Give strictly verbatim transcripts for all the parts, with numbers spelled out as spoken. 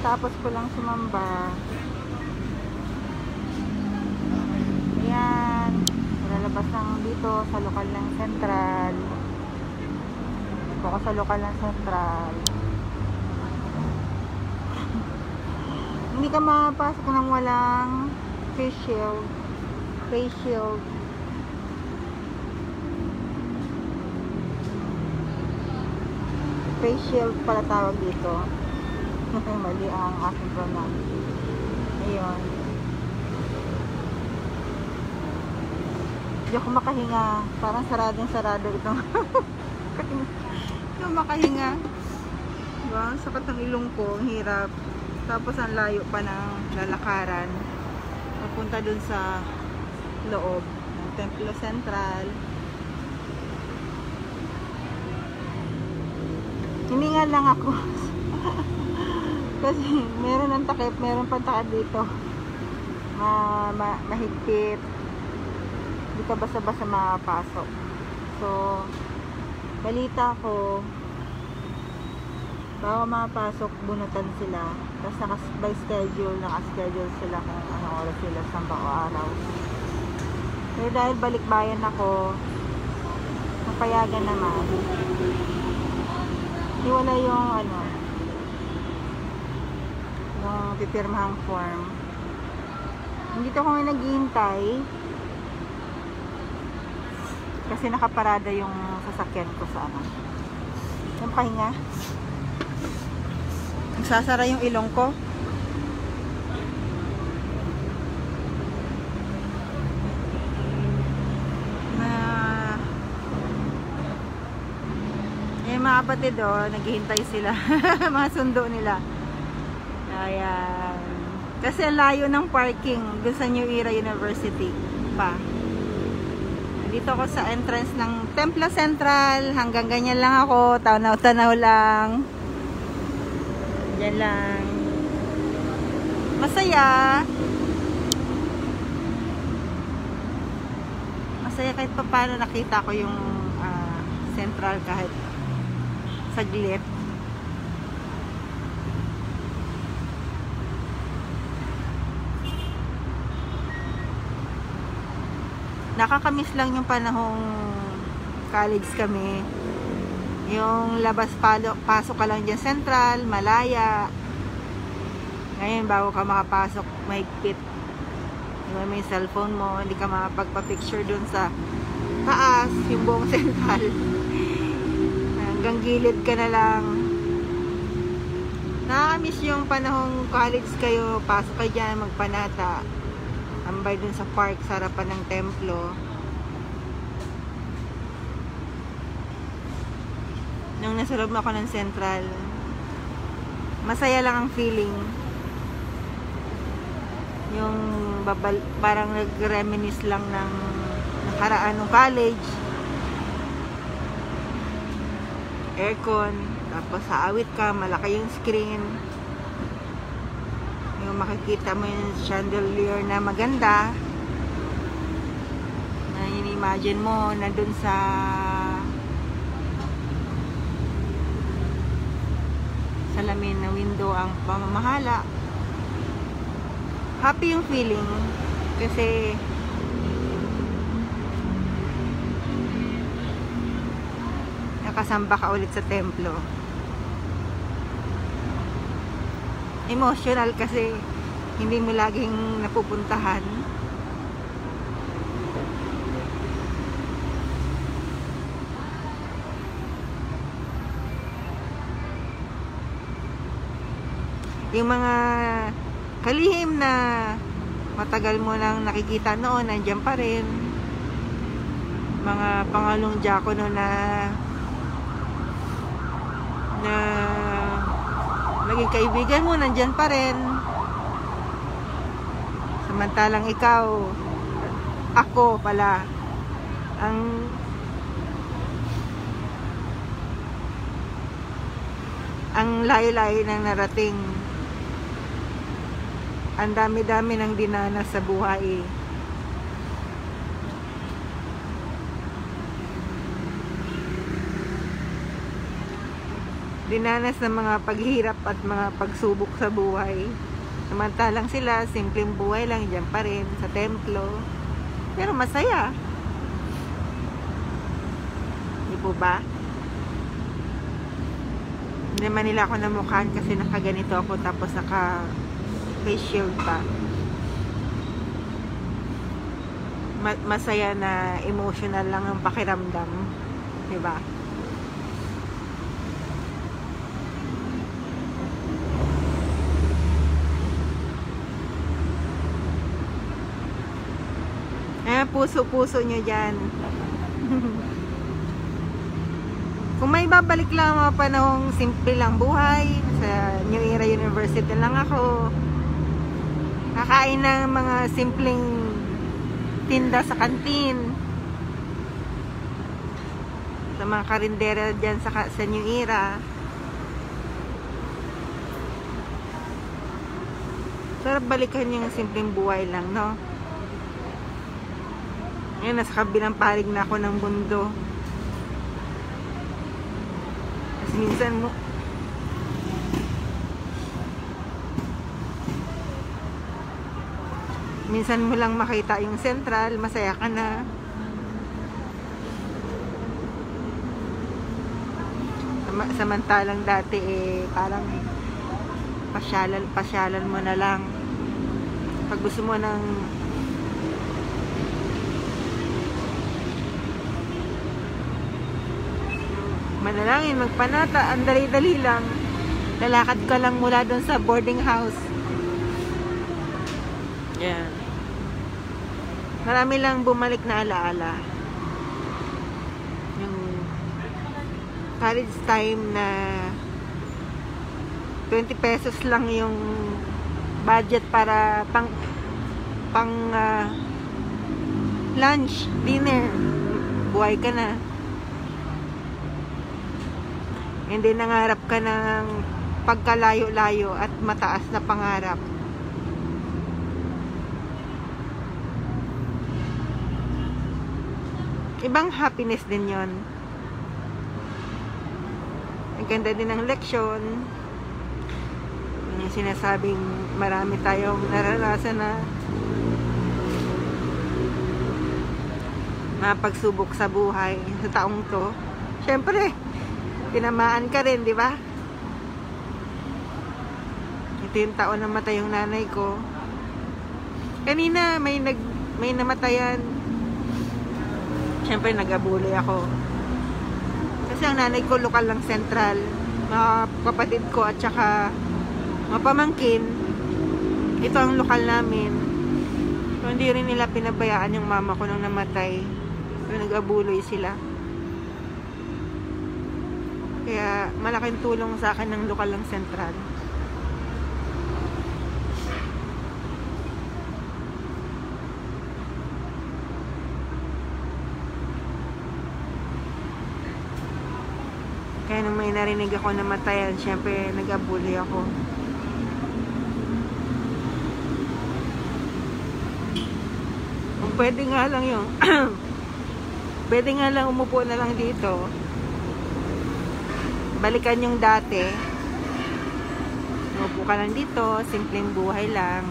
Kakatapos ko lang sumamba. Ayan. Lalabas lang dito sa lokal ng Central. Dito ako sa lokal ng Central. Hindi ka mapasok ng walang face shield. Face shield. Face shield pala tawag dito. Mali ang aking pronoun. Ayun. Hindi ako makahinga. Parang saradong sarado itong hindi ako makahinga. Diba? Sakat ng ilong ko. Ang hirap. Tapos ang layo pa ng lalakaran. Papunta dun sa loob ng Templo Central. Hininga lang ako. Kasi meron ng takip, meron pang takip dito. Ma ma mahigpit. Hindi ka basta-basta makapasok. So, balita ko, bago makapasok, bunutan sila. Tapos naka by schedule, naka-schedule sila kung anong oras sila sa bako araw. Pero dahil balikbayan ako, napayagan naman. Iwala yung ano, yung pipirmahang form. Dito ako nga naghihintay kasi nakaparada yung sasakyan ko sa ano. Yung pahinga. Nagsasara yung ilong ko. Mga kapatid, oh, naghihintay sila. Mga sundo nila. Ayan. Kasi layo ng parking dun sa New Era University pa. Dito ako sa entrance ng Templo Central. Hanggang ganyan lang ako. Tanaw-tanaw lang. Diyan lang. Masaya. Masaya kahit pa paano nakita ko yung uh, Central kahit saglit. Nakakamiss lang yung panahong college kami. Yung labas palo, pasok ka lang dyan Central, malaya. Ngayon bago ka makapasok, mahigpit. Diba, may cellphone mo, hindi ka makapagpa-picture dun sa taas, yung buong Central. Hanggang gilid ka na lang. Nakakamiss yung panahong college kayo, pasok kayo dyan, magpanata. Ambay dun sa park, sa harapan ng templo. Nung nasa loob ako ng Central, masaya lang ang feeling. Yung babal, parang nag-reminisce lang ng nakaraan ng college. Aircon, tapos sa awit ka, malaki yung screen, yung makikita mo yung chandelier na maganda na in-imagine mo na dun sa salamin na window ang pamamahala. Happy yung feeling kasi nakasamba ka ulit sa templo. Emotional kasi hindi mo laging napupuntahan. Yung mga kalihim na matagal mo nang nakikita noon, nandiyan pa rin. Mga pangalong diakono na na naging kaibigan mo, nandyan pa rin. Samantalang ikaw, ako pala, ang ang layo-layo ng narating. Ang dami-dami ng dinanas sa buhay. dinanas ng mga paghirap at mga pagsubok sa buhay. Samantalang sila, simpleng buhay lang dyan pa rin sa templo. Pero masaya. Di po ba? Hindi naman nila ako namukhaan kasi nakaganito ako tapos naka face shield pa. Ma masaya na emotional lang ang pakiramdam. Di ba? Eh, puso-puso nyo dyan. Kung may babalik lang mga panahong simple lang buhay, sa New Era University lang ako, kakain ng mga simpleng tinda sa kantin, sa mga karindera dyan sa, sa New Era. Sarap balikan yung simpleng buhay lang, no? Ngayon, nasa kabilang palig na ako ng mundo. Kasi minsan mo minsan mo lang makita yung Central, masaya ka na. Samantalang dati eh parang pasyalan, pasyalan mo na lang. Pag gusto mo ng manalangin, magpanata, ang dali-dali lang. Lalakad ka lang mula doon sa boarding house. Yan. Marami lang bumalik na alaala. Yung college time na twenty pesos lang yung budget para pang pang uh, lunch, dinner. Buhay ka na. Hindi nangarap ka ng pagkalayo-layo at mataas na pangarap. Ibang happiness din yon. Ang ganda din ng leksyon. Yung sinasabing marami tayong naranasan na mga pagsubok sa buhay sa taong to. Siyempre, tinamaan ka rin, di ba? Ito yung taon na matay yung nanay ko. Kanina may nag may namatayan. Siyempre nag-abuli ako. Kasi ang nanay ko lokal lang Central. Mga kapatid ko at saka mga pamangkin. Ito ang lokal namin. So, hindi rin nila pinabayaan yung mama ko nung namatay. So, nag-abuloy sila. Kaya malaking tulong sa akin ng lokal ng Central. Kaya nung may narinig ako na matayan, syempre nag-abuli ako. Kung pwede nga lang yung pwede nga lang umupo na lang dito, balikan yung dati, umupo ka lang dito, simpleng buhay lang.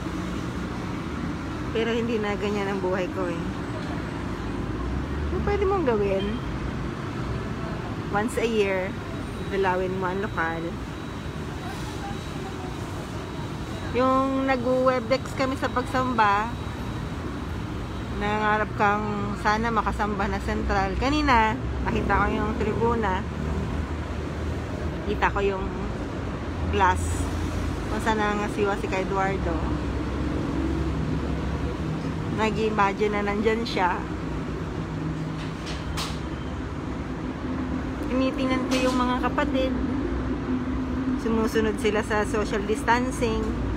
Pero hindi na ganyan ang buhay ko eh. So, pwede mong gawin once a year, dalawin mo ang lokal. Yung nag-webdex kami sa pagsamba, nangarap kang sana makasamba na Central. Kanina nakita ko yung tribuna, kita ko yung glass kung saan nangasiwa si kay Eduardo. Nag-imagine na nandyan siya. Tinitingnan ko yung mga kapatid, sumusunod sila sa social distancing.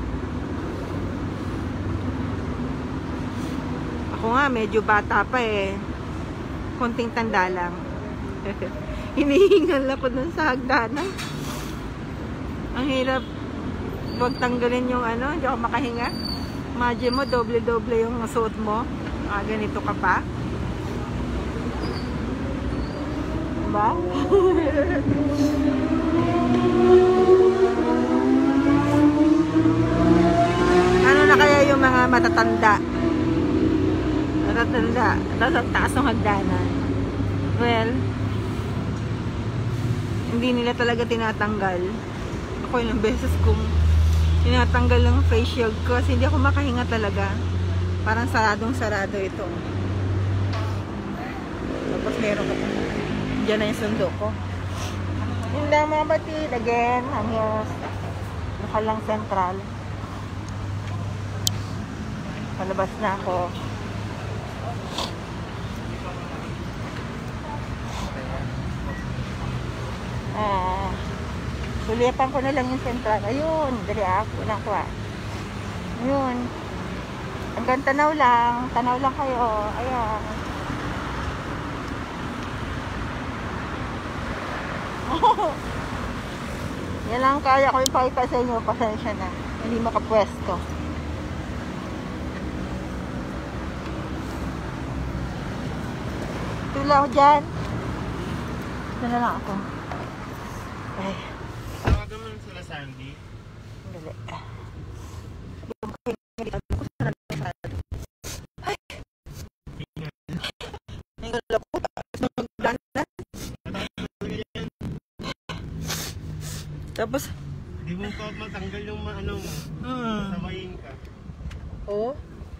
Ako nga medyo bata pa eh, konting tanda lang. Hinihingal ako dun sa hagdanan. Ang hirap wag tanggalin yung ano, hindi ako makahinga. Imagine mo, doble-doble yung suot mo. Ah, ganito ka pa. Diba? Ano na kaya yung mga matatanda? Matatanda. Tapos ang taas ng hagdanan. Well, hindi nila talaga tinatanggal. Ako ilang beses kong tinatanggal ng face shield ko kasi hindi ako makahinga talaga. Parang saradong sarado ito. Tapos meron ko. Diyan na yung sundo ko. Yun lang mga batid. Again, I'm here. Nakalang Central. Palabas na ako. Ah, sulipan ko na lang yung Central. Ayun, dali ako na ko. Ayun. Hanggang tanaw lang. Tanaw lang kayo. Ayan. Yan lang kaya ko ipakita sa inyo. Pasensya na. Hindi makapwesto. Tula ako dyan. Ito na lang ako. Ay. Tawagan mo sila Sandy. Dali. Tapos, di mo pa matanggal yung ano mo. Hmm. Samayin ka. Oo. Oh.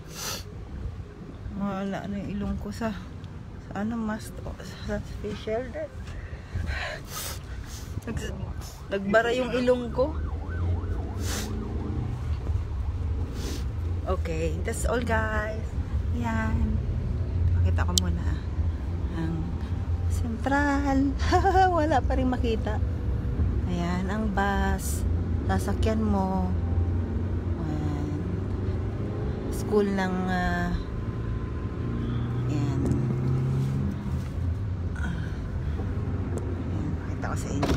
Wala na yung ilong ko sa, sa ano, mask, sa facial shield. Nag, nagbara yung ilong ko. Okay, that's all guys. Yan. Pakita ko muna ang Central. Wala pa rin makita. Ayan, ang bus. Sasakyan mo. Ayan. School ng uh, ayan. Uh, ayan, pakita ko sa inyo.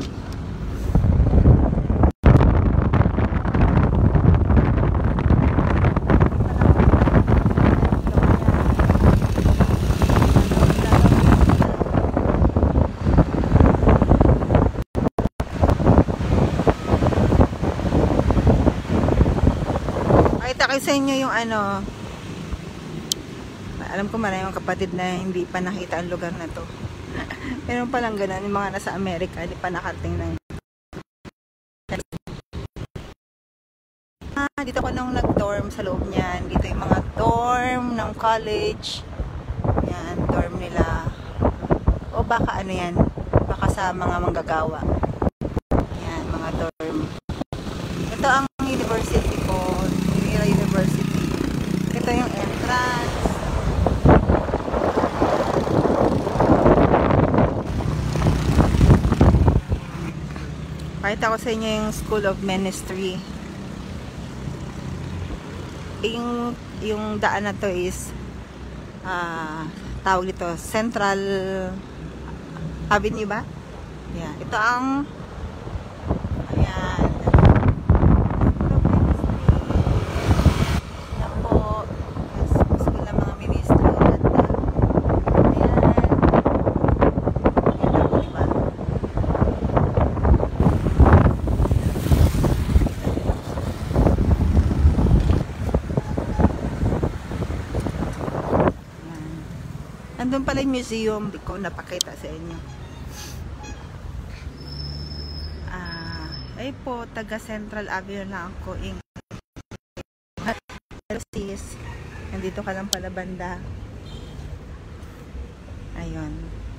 Pakita ko sa inyo yung ano, alam ko maraming kapatid na hindi pa nakita ang lugar na to. Meron palang ganun, yung mga nasa Amerika hindi pa nakarating na. Ah, dito ko nung nag-dorm sa loob niyan. Dito yung mga dorm ng college. Yan, dorm nila. O baka ano yan, baka sa mga manggagawa. Yan, mga dorm. Ito ang university ko. University. Ito yung entrance. Pakita ko sa inyo yung School of Ministry. Yung, yung daan na to is uh, tawag dito Central Avenue ba? Yeah. Ito ang ayan. Nandun pala yung museum, hindi ko napakita sa inyo. Ah, ay po, taga Central Avenue lang ako. Nandito ka lang pala banda. Ayun.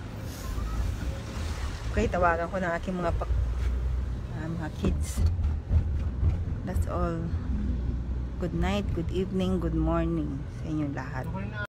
Okay, tawagan ko ng aking mga, uh, mga kids. That's all. Good night, good evening, good morning sa inyong lahat.